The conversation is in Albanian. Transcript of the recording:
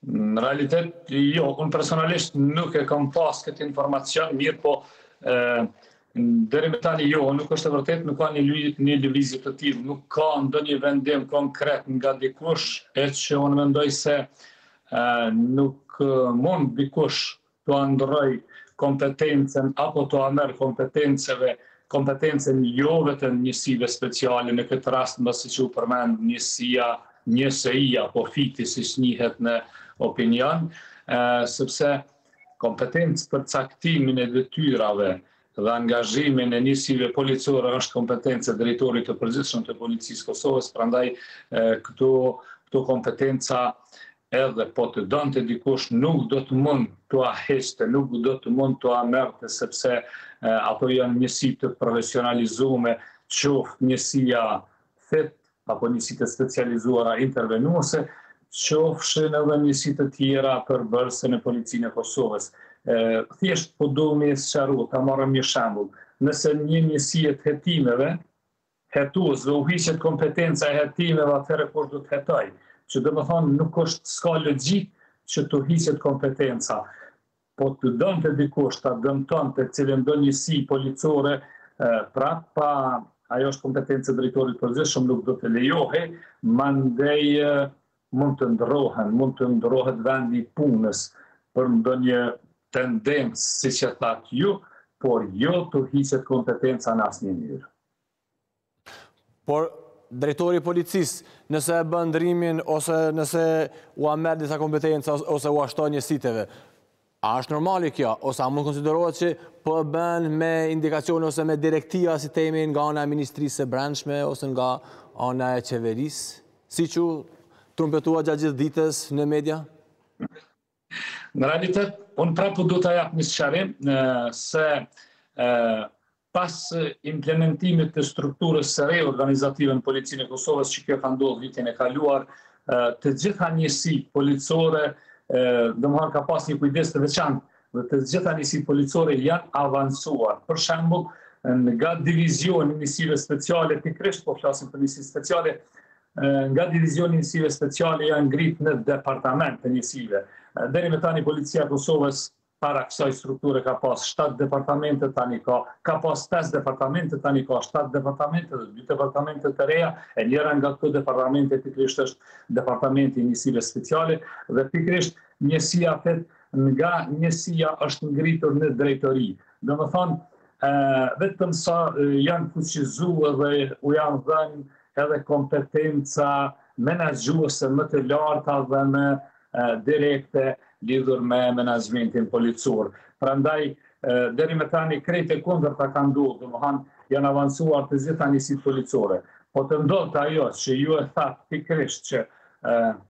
Në realitet, jo, unë personalisht nuk e kam pas këtë informacion, mirë po deri me tani jo, nuk është e vërtet, nuk ka një lëvizje të tillë, nuk ka ndonjë vendim konkret nga dikush, e që unë mendoj se nuk mund dikush të ndroj kompetencën apo të merr kompetencën jo vetëm njësive speciale, në këtë rast mbasi që u përmend njësia apo fiti siç njihet në opinion, sepse kompetencë për caktimin e detyrave dhe angazhimin e njësive policore është kompetencë e drejtorit të përgjithshëm të Policisë Kosovës, prandaj këto kompetenca edhe po të donte dikush nuk do të mund të heqte, nuk do të mund të merrte sepse ato janë njësi të profesionalizuara, qoftë njësia FET apo njësitë specializuara intervenuese, qofshin edhe njësitë të tjera përbërëse në Policinë e Kosovës. Thjesht po du me sqaru, ta marrëm një shembull. Nëse një njësi e të hetimeve, hetuesve u hiqet kompetenca e hetimeve, atëherë kush do të hetoj? Që do të thonë nuk s'ka logjik që të hiqet kompetenca. Po të dënte dikush, ta dëmtonte cilën do njësi policore, pa ajo është kompetencë e drejtorit përgjithshëm, nuk do të lejohej, mandej mund të ndrohet vendi i punës për ndonjë tendencë, siç e thatë ju, por jo të hiqet kompetenca në asnjë mënyrë. Por drejtori i policisë, nëse e bën ndrimin ose nëse u merr disa kompetenca ose u ashton njësiteve, a është normale kjo, ose a mund konsiderohet që po bën me indikacione ose me direktiva si themi nga ana e Ministrisë së Brendshme ose nga ana e qeverisë, siç u trumpetua gjatë gjithë ditës në media? Në realitet, unë prapë du të jap një sqarim se pas implementimit të strukturës së re organizative në Policinë e Kosovës, që kjo ka ndodhur vitin e kaluar, të gjitha njësitë policore, domethënë ka pas një kujdes të veçantë dhe të gjitha njësitë policore janë avancuar. Për shembull, nga divizioni njësive speciale, pikërisht po flasim për njësi speciale, nga divizioni njësive speciale janë ngrit në departament të njësive. Deri me tani Policia e Kosovës para kësaj strukture ka pas 7 departamente, tani ka pas 5 departamente, tani ka 7 departamente dhe 2 departamente të reja, e njëra nga këto departamente pikërisht është departamenti i njësive speciale dhe pikërisht njësia FET nga njësia është ngritur në drejtori. Domethënë, vetëm sa janë fuqizuar dhe u janë dhënë edhe kompetenca menaxhuese më të larta dhe më direkte lidhur me menaxhmentin policor. Prandaj, deri me tani krejt e kundërta ka ndodhur, domethënë janë avancuar të gjitha njësitë policore. Po të ndodhte ajo që ju e thatë pikërisht që